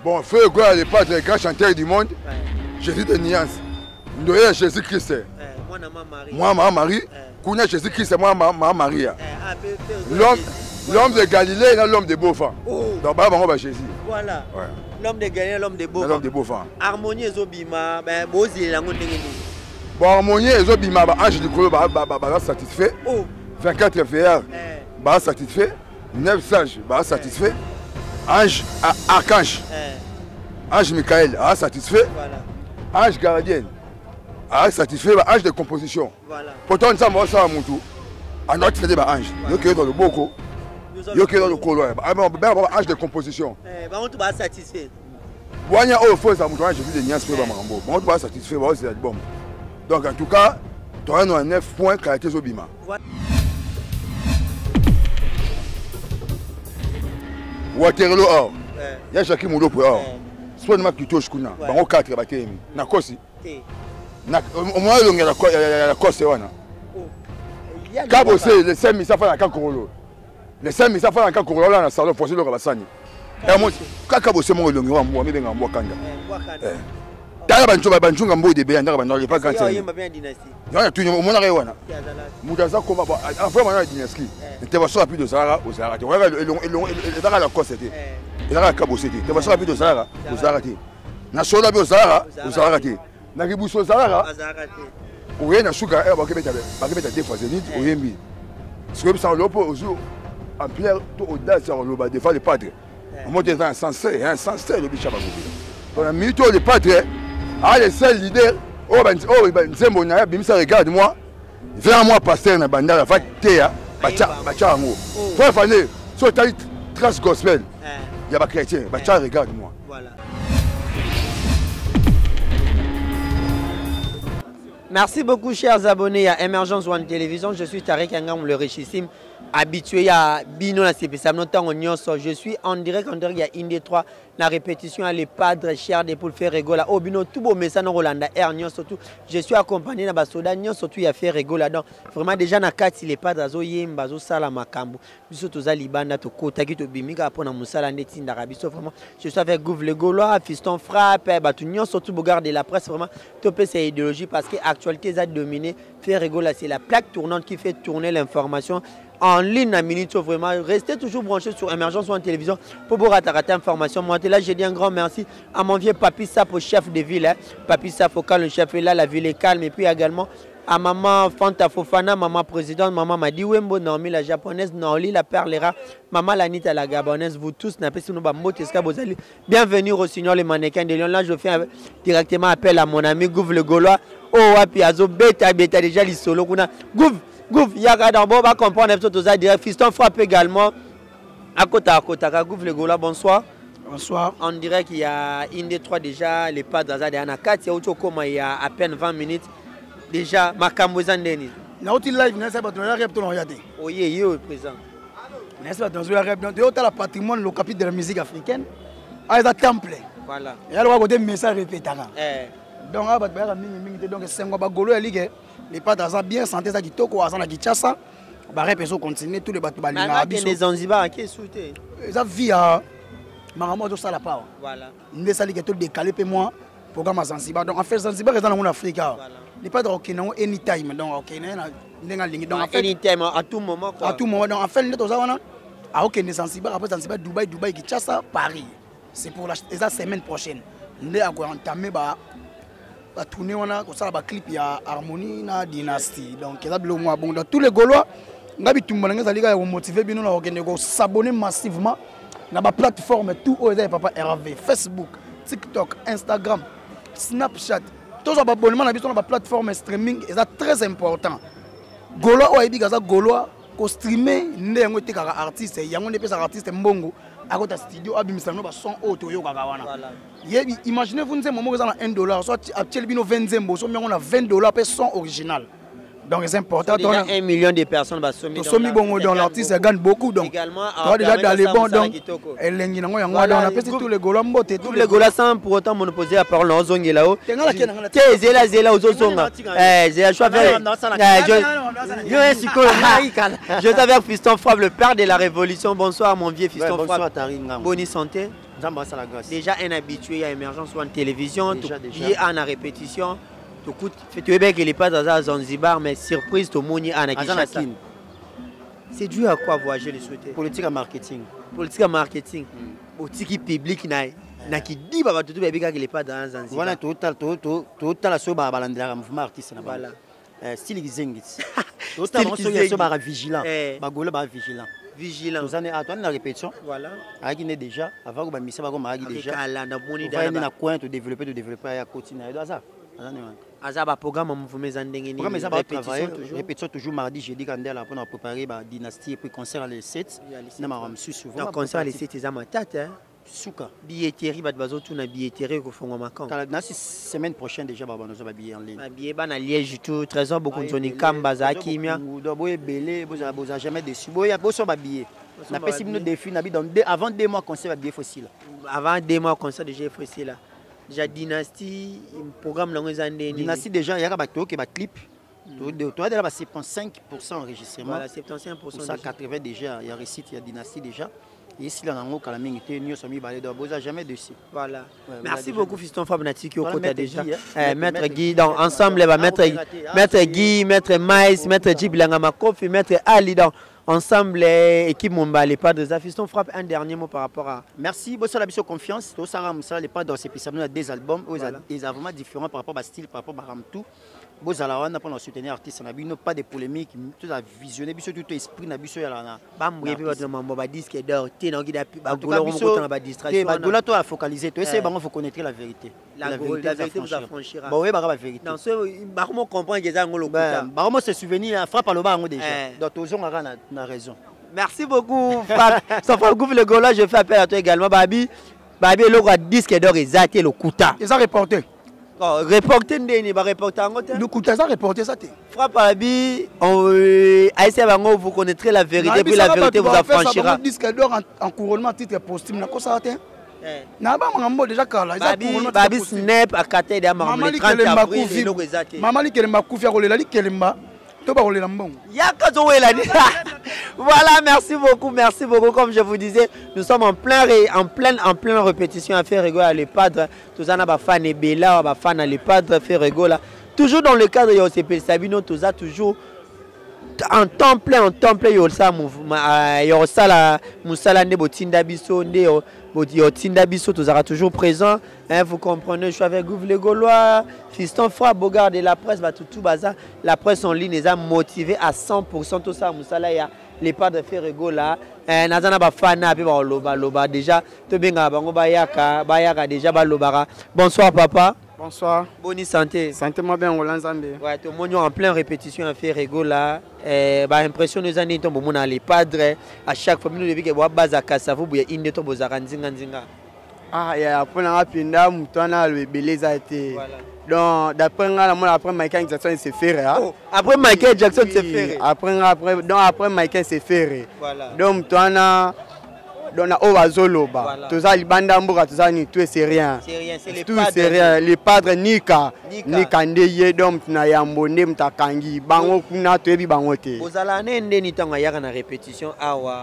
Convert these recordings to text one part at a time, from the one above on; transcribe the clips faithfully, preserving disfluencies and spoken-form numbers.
Bon, Frère Egola, les padres, les grands chanteurs du monde, ouais. Jésus de Niance. Nous avons Jésus-Christ. Ouais. Moi, Marie. Moi, ma Marie. Qu'on a Jésus-Christ, moi, ma Marie. L'homme de Galilée et l'homme de Beaufort. Oh. Donc, bah, on va Jésus. Voilà. Ouais. L'homme de Galilée et l'homme de Beaufort. L'homme de Beaufort. Harmonie et Zobima, ben, Bozi et Langon de Bon, Harmonie et Zobima, ange du Colo, bah, satisfait. Oh. vingt-quatre février, bah, satisfait. neuf sages, bah, satisfait. Ange, archange. Ange Michael, ah, satisfait. Voilà. Ange gardien, ah, satisfait. Ange de composition. Voilà. Pourtant, nous sommes ça à mon tour. En autre, c'est des anges. Nous qui est dans le Boko. Nous qui est dans le Colo. Ange de composition. Eh, bah, on te va satisfait. Bon, il y a un faux amour, j'ai vu des niaises pour Marambo. On te va satisfait, c'est bon. Donc, en tout cas, tu auras un neuf points qualité Zobima. Waterloo or. Il y a Jacques Moulo pour or. Soit de touche kuna. Bango quatre batemi. Na kosi. Na au moins il y a la kosi wana. Kabo c'est les cinq mille ça fait na Kakorolo. Les cinq mille ça fait na Kakorolo là na salon pour le Kabasani. Et moi Kabo c'est mon longi wa mbo mi benga mbo kanga. Eh. Tala banchunga banchunga mbo de be ndaka banalo pas quand c'est. Il y a tout le monde là wana. Mudaza komba enfin maintenant dynastie. Tu vas sur plus de Zara au Zara. Tu regarde le Zara la kosi c'était. Il y a un cabo, c'était. Tu vas sur la Zara, au Zara. Na sola au Zara, au Zara. Na ribuso Zara. Ou rien à sugar, elle va mettre mettre des fois zénith au Yembi. Ce que ça l'opo au jour en pierre tout audace sur le bas des fois les padres. On monte dans un sensé, un sensé le bichaba. On a mis tous les padres. Ah les seuls leaders. Oh ben oh ben Zembo na bimisa regarde moi. Viens moi pasteur na bandara va tea, bacha bacha ngo. Faut faner, so talit trace gospel. Il y a pas chrétien, bah tiens regarde-moi. Voilà. Merci beaucoup chers abonnés à Emergence One Télévision. Je suis Tariq Angam, le richissime, habitué à Bino la C P C. Je suis en direct en direct, il y a Indé trois. La répétition à les padres chers des poules faire rigoler. Oh bino tout beau message dans Rolanda Air surtout. Je suis accompagné dans Basoda surtout il y a fait rigoler donc vraiment déjà na kati les padres azo yemba zo sala makambo. Biso to za libanda to kota ki to bimika pona musala ndeti ndarabi so vraiment je suis avec Gouv le Gaulois, Fiston Frappe, batu surtout regarder la presse vraiment topé ces idéologies parce que actualité a dominé faire rigoler c'est la plaque tournante qui fait tourner l'information en ligne à minute vraiment restez toujours branchés sur Emergence One Télévision pour vous rater information. Moi là j'ai dit un grand merci à mon vieux Papi Sapo chef de ville hein. Papi Sapo quand le chef est là la ville est calme et puis également à maman Fanta Fofana, maman présidente, maman Madi Wembo, Naomi la japonaise, Naoli la perlera, maman Lanita la gabonaise, vous tous n'avez pas de bienvenue au signal les mannequins de Lyon. Là je fais directement appel à mon ami Gouv le Gaulois. Oh wapi azo beta beta déjà les solo kuna Gouv Gouv yaga d'abord va comprendre un peu tout ça direct. Fiston Frappe également à côté à côté à Gouv le Gaulois. Bonsoir. Bonsoir. On dirait qu'il y a Indé trois déjà les pas d'Azad et Anakat. Il y a autre comme il y a à peine vingt minutes. Déjà, Makambo Zandeni. Na outil live, n'est-ce pas, dans la rep, on regarde. Oui, il est présent. N'est-ce pas, dans la rep, dans le patrimoine, le capitale de la musique africaine, à un temple. Voilà. Et alors, on a des messages répétés. Donc, on a des donc c'est un bagolo à ligue. Les pas d'Azad bien santé, ça qui toque, ou Azan à Kichassa. On va continuer tous les bateaux. Mais les Zanzibar qui est souhaité. Ça vit à Maramo de Salapa. Voilà. Nous sommes tout décalé pour moi. Programme à Zanzibar. Donc, en fait, Zanzibar est dans le Afrique. Les pas de Okina anytime donc Okina donc en fait anytime à tout moment quoi. À tout moment donc en fait nous avons à Okina Zanzibar après Zanzibar Dubaï Dubaï Kinshasa Paris c'est pour la semaine prochaine nous avons entamé ba ba tourner on a ça ba clip ya Harmonie na Dynasty donc ça le mois bon tous les Gaulois ngabi tout monde ngeza liga motiver bino na Okina go s'abonner massivement na ba plateforme tout au papa R V Facebook TikTok Instagram Snapchat. Tous les abonnements sur la plateforme streaming est très important. Gaulois ou Ebi Gaza Gaulois ko streamer ndenge te kaka artiste yango ne pesa artiste mbongo à côté studio abimisa no ba son auto yo kaka wana. Yebi imaginez vous nze momo za un dollar soit actuel bino vingt zembo so on a vingt dollars pe son original. Donc c'est important. Donc un million de personnes va sommer dans l'artiste gagne beaucoup donc. Toi déjà dans les bons donc elle lengi nango yango on a pesi tous les Gaulois mbote tous les Gaulois sans pour autant monopoliser la parole en zongi là-haut. Te zela zela uzozonga. Eh j'ai choix faire. Je suis avec Fiston Frappe le père de la révolution. Bonsoir mon vieux Fiston Frappe. Bonne santé. Déjà un habitué à Émergence One Télévision, déjà, tu déjà. es en répétition. Tu es bien qu'il n'est pas dans un Zanzibar, mais surprise, tu es en Kinshasa. C'est dû à quoi voyager les souhaiter? Politique et marketing. Politique et marketing. Politique publique, na qui dit bah tout bébé qu'il n'est pas dans un Zanzibar. Voilà, total, total, total la soba balandela mouvement artiste na voilà. Style Gizengit. Total on se soba vigilant. Ba golo ba vigilant. Vigilant. Nous années à toi la répétition. Voilà. A Guinée déjà avant que ba missa ba ko ma déjà. Kala na moni dans na coin de développer de développer ya continuer do ça. Azaba programme mouvement zandengeni. Programme ça va travailler répétition toujours mardi jeudi quand elle pour préparer ba dynastie et puis concert les sept. Na ma ramsu souvent. Donc concert les sept za matata hein. Souka. Billetterie, bah bazo tout na billetterie au fond macan. La semaine prochaine déjà bah nous avons billet en ligne. Billet bah na Liège tout, trésor beaucoup de Johnny Kamba za Kimia. Dobo belé, vous avez jamais déçu. Boya boso ba billet. Na pesi nous défi na bi dans avant deux mois concert billet facile. Avant deux mois concert déjà facile là. Déjà dynastie, programme longue zandé. Dynastie déjà il y a ba to que ba clip. Toi déjà ba soixante-quinze pour cent enregistrement. Voilà, soixante-quinze pour cent. Ça quatre-vingts déjà, il y a récite, il y a dynastie déjà. Ici, là, on a jamais jamais dessus. Voilà. Ouais, merci beaucoup, Fiston Fab Natiki, au côté déjà. Eh, Maître Guy, donc ensemble, bah, Maître, Maître Guy, Maître Maïs, Maître Djib Langamakof et Maître Ali, donc ensemble, équipe Mumba, les padres. Fiston Frappe, un dernier mot par rapport à. Merci, beaucoup la confiance. Tout ça, les padres, c'est des albums, ils sont vraiment différents par rapport à style, par rapport à Ramtou. Vous allez pour soutenir l'artiste, pas de polémique, tout a visionné, tout esprit, na biso yalana. Bam, oui, puis on m'a disque d'or, t'es dans guide, bah, on a distraction. Bah, là, toi, à focaliser, toi, c'est bon, faut connaître la vérité. La vérité vous affranchira. Bah, oui, bah, la vérité. Dans ce, bah, comment comprendre que ça, on le bah, bah, moi, c'est souvenir, frappe à l'eau, déjà. Donc, tous on a raison. Merci beaucoup, Frappe. Sans faire le Gola, je fais appel à toi également, Babi. Babi, le disque d'or, ils ont été le Kouta. Ils ont reporté. Oh, reporter ndeni ba reporter ngote le coup ça reporter ça té frappe à bi on aïssa bango vous connaîtrez la vérité puis la vérité vous affranchira disque d'or en couronnement titre posthume na ko ça té na ba ngambo déjà kala ça couronnement babi snap à kate de maman le trente avril no ezate maman li kelemba kufia ko lela li kelemba to ba ko lela mbongo yaka to wela ni. Voilà, merci beaucoup, merci beaucoup. Comme je vous disais, nous sommes en plein en pleine en pleine répétition à faire rigoler à les padres. Tous en a fan et Bella, ba fan à les padres faire rigoler. Toujours dans le cadre de O C P Sabino, tous a toujours en temps plein, en temps plein, yo ça mouvement, yo ça la musala ne botinda biso ne yo tinda biso, tous sera toujours présent. Hein, vous comprenez, je suis avec vous les Gaulois, Fiston Frappe, Bogard de la presse, bah tout tout bazar. La presse en ligne les a motivés à cent pour cent tout ça musala ya. Les pas de faire rigola eh nazana ba fana pe ba loba loba déjà to benga bango bayaka bayaka déjà ba lobara. Bonsoir papa. Bonsoir. Bonne santé. Santé moi bien Roland-Zambé. Ouais, tout monde en pleine répétition à faire rigola eh ba impression nous ani to bomona les padres à chaque fois nous depuis que ba bazaka ça vous buya inde to bozaka nzinga nzinga. Ah ya pona rapinda mutana le beleza été. Voilà. Donc d'après moi après Michael Jackson s'est fait oh, après Michael Jackson s'est fait après après donc après Michael s'est fait voilà donc toi na donc na Owazoloba tout ça libanda mboka tout ça ni tout c'est rien c'est rien c'est les tout c'est rien les padres nika nika ndeye donc na yambonde mtakangi bango kuna to ebi bango te ozala nende ni tanga yaka na répétition awa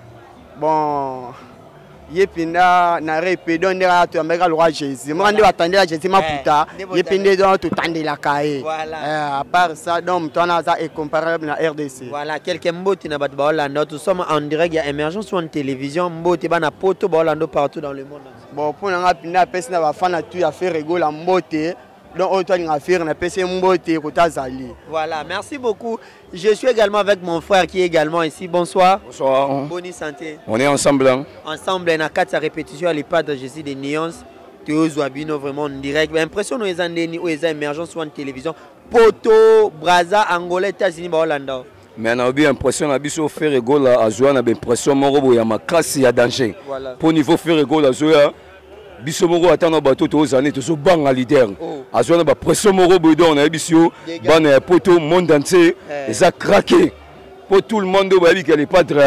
bon yepinda na répé donc ndera to ambeka loi Jésus moi ndi batandela Jésus maputa yepinde donc to tandela kae à part ça donc toi na ça est comparable na R D C voilà quelques mboti na bat ba Hollande nous sommes en direct ya Émergence One Télévision mboti bana poto ba Hollande partout dans le monde bon pour nga pinda pesi na ba fana tu ya faire rigola mbote donc on doit nga faire na pesi mbote ko tazali voilà merci beaucoup. Je suis également avec mon frère qui est également ici. Bonsoir. Bonsoir. Bonne santé. On est ensemble. Hein? Ensemble, on a quatre répétitions à l'E P A D, je suis des Nuances. Théo Zouabino, vraiment en direct. L'impression que nous avons une émergence sur une télévision. Poto, Braza, Angola, États-Unis, Hollande. Mais on a eu l'impression que nous faire rigolo à Zoya, on a l'impression que y a ma classe, il y a danger. Pour niveau faire rigolo à Zoya, biso moko atana bato to zane to so banga leader azwana ba pression moko bodo na biso bana poto monde entier eza craqué pour tout le monde ba bi qu'elle est pas très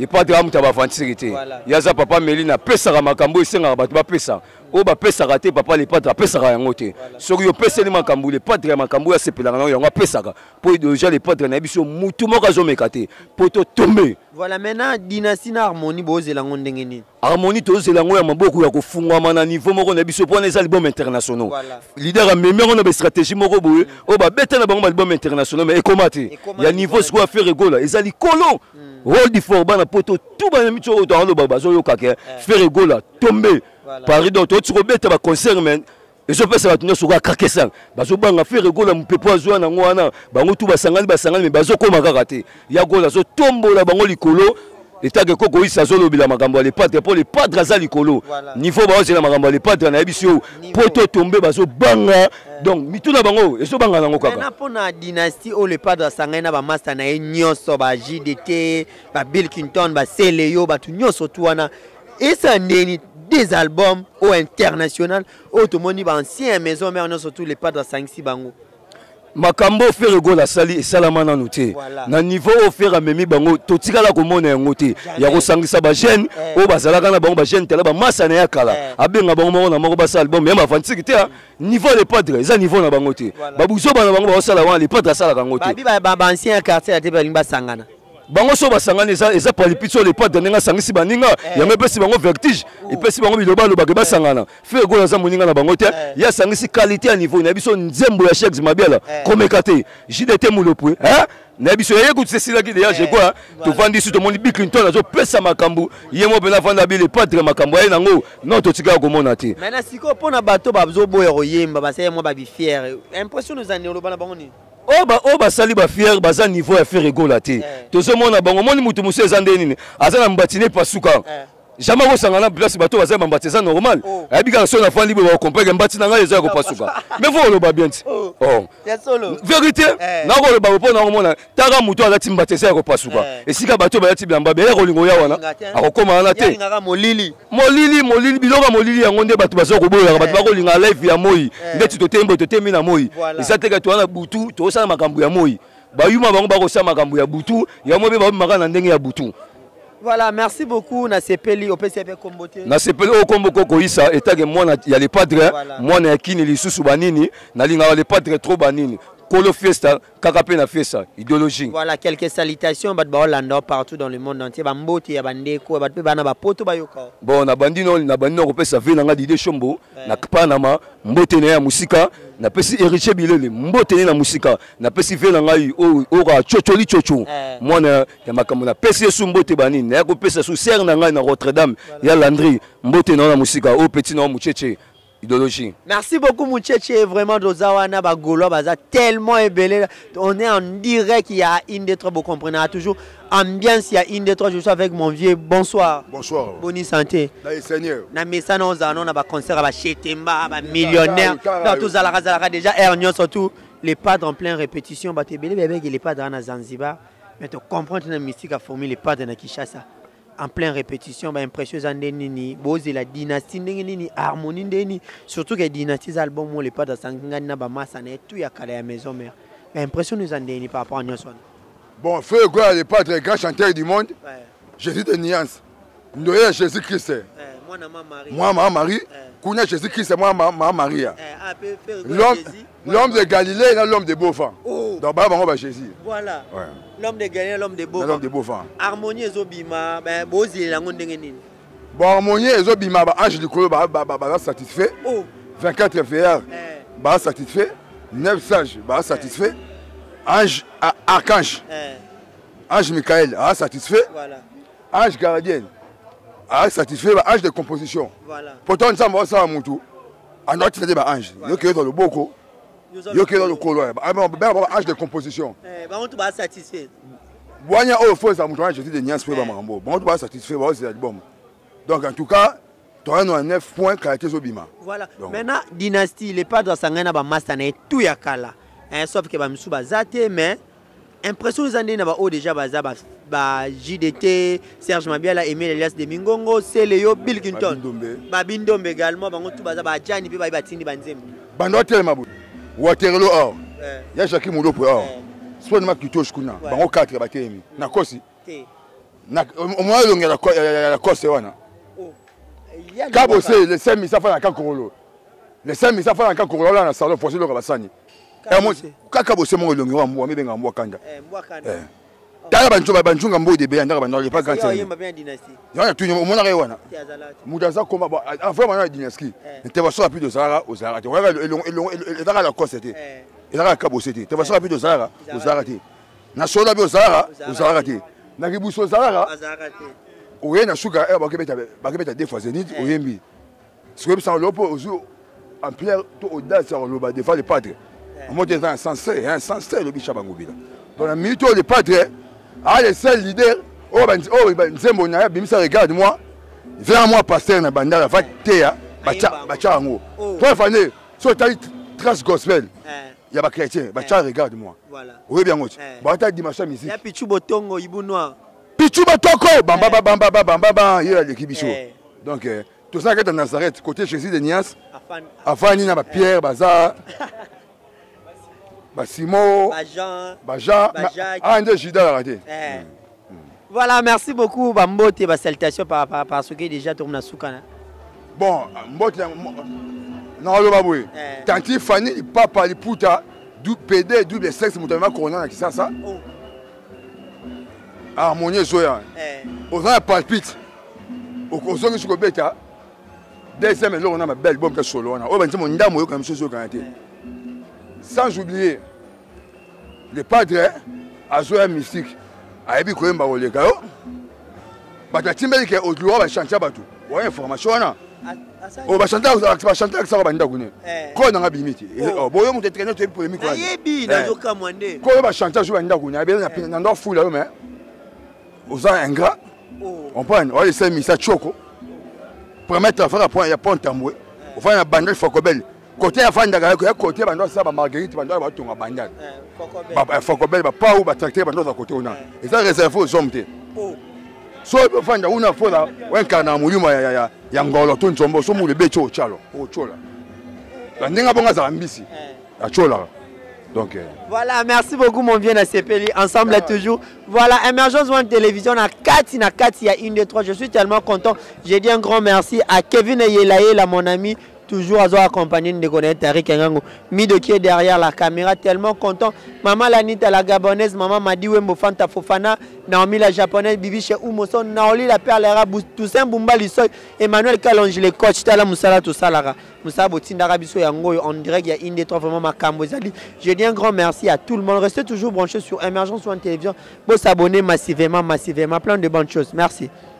les padres amuta ba fantisirité yaza papa Melina pesa makambo esenga bato ba pesa o ba pesa raté papa les padres pesa yango te soki yo pesa ni makambo les padres makambo ya sepelanga yango yango pesa pour déjà les padres na biso mutu moko zo mekate poto tomber. Voilà, maintenant dynastie na harmonie bozelango ndenge nini harmonie tozelango ya maboko ya kofungwa na niveau moko na biso pona eza album international leader a memé on a des stratégies moko boye o ba beta na bango album international mais ekomati ya niveau soit faire rigola ezali kolo rôle du forban na poto tout ba micho o to baba zo yo kake faire rigola tomber Paris donc tu robeta ba concert men ezo pesa ba tunyo soka kakesa bazo banga faire rigola mpepo azwa na ngwana bango tu basangani basangani mais bazo koma kaka te ya gola zo tombola bango likolo l'état que koko isa zo lobila makambo les padres pour les padres za likolo niveau ba ozela makambo les padres na biso poto tomber bazo banga donc mituna bango ezo banga nango kaka na pona dynastie o les padres sangana ba master na nyoso ba J D T ba Bill Clinton ba Seleyo ba tu nyoso tu wana esa ndeni des albums au international automoni ba ancien maison mais on a surtout les padres sangsi bango makambo faire gola sali et salamana noté na niveau au faire memi bango totikala ko mona yango te ya ko sangisa ba jeune o bazalaka na bango ba jeune tela ba masa na yakala abenga bango mona moko ba album même avantique te niveau les padres eza niveau na bango te babuzo bana bango ba sala wana les padres sala kango te ba ba ancien quartier te ba limba sangana bango so basangana eza eza palipitso les padres nenga sangisi baninga yango pesi bango vertige et pesi bango biloba lo ba basangana fait gola za moninga na bango te ya sangisi qualité à niveau na biso nzembo ya Cheikh Mabiala komekate J D T mulopwe hein na biso ye ku tsesila ki déjà je quoi to vandi su to moni Bill Clinton azo pesa makambu yemo bena vanda bi les padres makambu ay nango non to tika ko mona te maintenant siko pona bato bazo boye royemba basaye mo ba bi fier impression nous en bana bango ni oba oba sali ba fier baza niveau ya faire rigola te tozo mona bango moni mutu musu ezande nini azana mbatine pasuka jamais ko sangana place bato baza mbateza normal abika so na fandi bo comprendre mbatina nga eza ko pasuka mais faut le ba bien oh ya solo vérité na ko le ba po na mona taga mutu ala timbateza ko pasuka esika bato ba yati bilamba be ko lingo ya wana akokoma na te molili molili molili biloka molili yango nde bato bazo ko boya bato ba ko linga live ya moi ndeti to tembo to temi na moi esateka to wana butu to sala makambu ya moi ba yuma bango ba ko sala makambu ya butu ya mo be ba makana ndenge ya butu. Voilà, merci beaucoup. Na sepeli au P C P Kombote. Na sepeli au Kombo Koko Issa état que moi il y a les padres, moi na kini li susu banini, na linga les padres trop banini. Kolo fiesta, kakape na fiesta, idéologie. Voilà, quelques salutations bat ba Hollande partout dans le monde entier, ba mbote ya bandeko, ba pe bana ba poto ba yoka. Bon, na bandino na bandino ko pesa ve nga dide shombo, na kpanama, mbote na ya musika, na pesi héritier bilele, mbote na musika, na pesi ve nga o o ka chocholi chocho. Moi na ya makambo na pesi su mbote banini, na ko pesa su ser na nga na Rotterdam, ya Landry, mbote na musika, o petit na mucheche. Idéologie. Merci beaucoup Moucheche, vraiment Dozawana Bagolo baza tellement ébélé. On est en direct, il y a une des trois, vous comprenez toujours. Ambiance, il y a une des trois, je suis avec mon vieux. Bonsoir. Bonsoir. Bonne santé. Seigneur. Na mesa na ozana na ba concert ba Chetemba, ba millionnaire. Dans tout Zalaka Zalaka déjà Ernio surtout les padres en pleine répétition, ba tebele bébé les padres na Zanzibar. Mais tu comprends que la mystique a formé les padres na Kinshasa. En pleine répétition, bah impression nini, bose la dynastie nini, harmonie nini, surtout que les dynasties albums les pas dans sangani na ba massa na tout ya kala ya maison mère. Mais impression nous en nini par rapport à Nyoswan. Bon, feu quoi les pas très grands chanteurs du monde. Jésus de Niance. Ndoya Jésus Christ. Moi na Marie. Moi ma Marie. Kounya Jésus Christ moi ma Maria. L'homme l'homme de Galilée et l'homme de Beaufort. Donc bah on va Jésus. Voilà. L'homme de Galilée, l'homme de Beaufort. L'homme de Beaufort. Harmonie ezobima, ben bozi la ndenge nini. Bon harmonie ezobima ba ange du kolo ba ba satisfait. vingt-quatre féères ba satisfait. neuf sages ba satisfait. Ange archange. Ange Michael a satisfait. Voilà. Ange gardien a satisfait ba ange de composition. Voilà. Pourtant ça va ça mutu. En autre c'est ba ange. Yo qui est dans le boko. Yo qui est dans le colo. Ben ange de composition. Eh ba on tu ba satisfait. Boanya au faut ça mutu Jésus de Niance pe ba mambo. Bon tu ba satisfait ba c'est album. Donc en tout cas tu as un neuf points qualité zobima. Voilà. Donc, maintenant dynastie les pas dans sangana ba master na tout ya kala. Hein sauf que ba msu ba zate mais impression nous en na ba o déjà ba za ba J D T, Serge Mabiala, Emile Elias de Mingongo, Seleyo, Bill Clinton. Ba Bindombe également bango tout ba za ba Jani pe ba batindi banzembe. Bando tellement mabu. Waterloo or. Ya Jacques Mulopwe or. Soit ma kito shkuna. Bango quatre ba temi. Na kosi. Au moins, il y a la cosse. Quand vous savez, les cinq mille ça fait un cacorolo. Les cinq mille ça fait un cacorolo dans le salon pour le Rabassani. Quand vous savez, il y a un mois, mais il y a un mois. Tala banjunga banjunga mbode be andaka bandaka pas quand c'est. Ya tu mo na rewana. Mudaza koma ba vraiment na dynastie. Te va so rapide Zara au Zara. Tu vois le le dans la cosse était. Il a ka bosser. Te va so rapide Zara au Zara te. Na so la be au Zara au Zara te. Na kibuso Zara. Oye na suka e ba ke beta ba ke beta deux fois zénith oyembi. Ce que ça lopo en plein to audace sur le bas des fois les padres. On monte dans un sens, un sens le bichabango bila. Dans la minute les padres ah, les seuls leaders, oh, ben, oh, ben, Zembo, Bimisa, regarde-moi, viens moi, pasteur, na bandara, va théa, bacha, bacha, en haut. Toi, Fané, sur ta trace gospel, il y a pas chrétien, bacha, regarde-moi. Voilà. Oui, bien, aussi. Bata dimanche ici. Il y a Pichu Botongo, Ibu Noir. Pichu Botongo, bamba, bamba, bamba, bamba, bamba, il y a l'équipe bichot. Donc, tout ça qui est dans Nazareth, côté Jésus de Nias, Afani, na Pierre, Bazar. Basimo, Bajan, Bajan, André Gida a raté. Voilà, merci beaucoup. Mbote, bah, salutations par rapport à ce qui est déjà tourné à Soukana. Bon, Mbote, non, le baboué. Tanti Fanny, papa, les puta, du P D, double sexe, moutamma, corona, qui ça, ça. Harmonie, Zoya. Aux gens palpite. Aux gens qui sont bêta. Deuxième, là, on a ma belle bombe de solo. On a dit, mon dame, on a comme chose au Canada. Sans oublier les padres à Zoya mystique. A ebi ko yemba ole gayo bata timbeli ke odluwa ba chanter batu wa information na o ba chanter ba chanter ka ba ndakune ko na ngabimiti o boyo mutu traîner to polémique kwa yebi na zoka mwande ko ba chanter jo ba ndakune abi na na ndo fula yo mais oza ingrat on prend o les cinq misa choko promettre faire point ya pont tambwe o fa na bandel fokobel côté ya fanda ga ko côté ba ndo sa ba marguerite ba ndo ba tunga bandal Ba Fokobel ba pas ou ba tracter ba dans côté on a et ça réservé aux hommes té so fanda una fola wen kana muluma ya ya ya ngolo to nzombo so mu le becho chalo o chola la ndinga bonga za mbisi a chola donc voilà, merci beaucoup mon vieux Nasepeli, ensemble toujours. Voilà, Emergence One Télévision à Kati na Kati à une deux trois. Je suis tellement content. J'ai dit un grand merci à Kevin Yelaye là mon ami. Toujours à accompagner de connaître Tariq Ngango. Mi de qui est derrière la caméra, tellement content. Maman Lanita la gabonaise, maman Madi Wembo Fanta Fofana, Naomi la japonaise, Bibi chez Oumoson, Naoli la perle arabe, Toussaint Bumba Lissoy, Emmanuel Kalonji le coach, Tala Moussala Toussalara, Moussa Botindara Bisso Yango, on dirait qu'il y a une des trois vraiment ma Kambozali. Je dis un grand merci à tout le monde. Restez toujours branchés sur Emergence One Télévision pour s'abonner massivement, massivement, plein de bonnes choses. Merci.